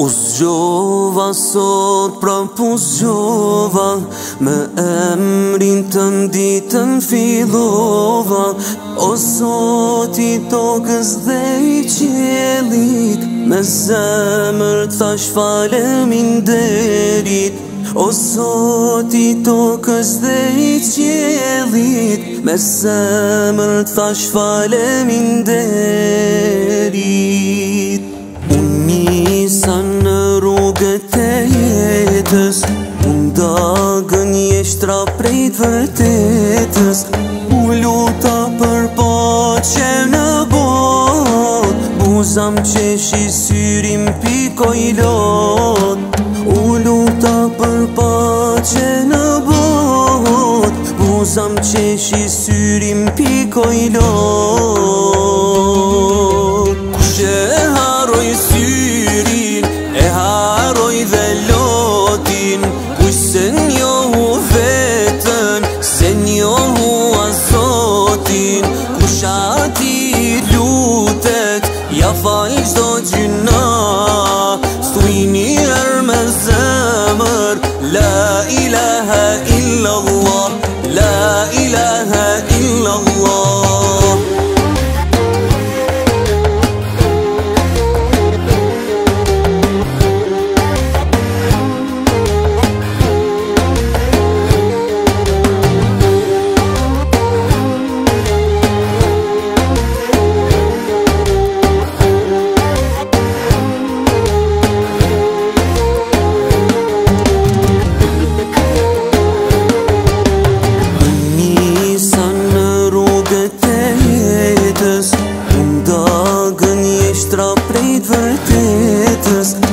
U zgjova sot, prapu zgjova, me emrin tën ditën fillova. O Zot i tokës dhe i qiellit, me zemër thash faleminderit. O Zot i tokës dhe i qiellit, me zemër thash faleminderit. Nisa në rrugët e jetës, unë dagën jeshtra prej të vërtetës. U luta për paqe në bot, buzam qeshi syrim pikoj lot. U luta për paqe në bot, buzam qeshi syrim pikoj lot. Kushe haroj syrin, e haroj dhe lotin, kuj se njohu vetën, se njohu Zotin. Kush ati lutet, ja fal çdo gjuna, thuj njëherë me zemër, la ilaha illallah, la ilaha illallah. Unë dagën jeshtra prej të vërtetës,